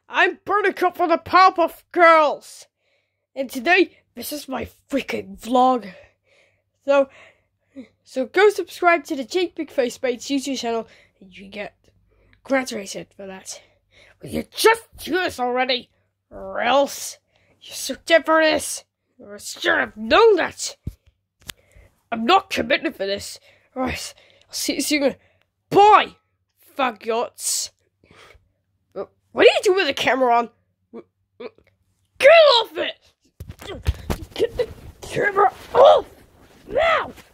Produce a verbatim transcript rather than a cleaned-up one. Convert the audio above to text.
I'm Buttercup from the Powerpuff Girls, and today this is my freaking vlog. So, so go subscribe to the Jake Big Face Bates YouTube channel, and you get graduated for that. Will you just do this already, or else you're so dead for this? Or I should have known that. I'm not committed for this. Right, I'll see you soon. Bye, faggots. What are you doing with the camera on? Get off it! Get the camera off! Now!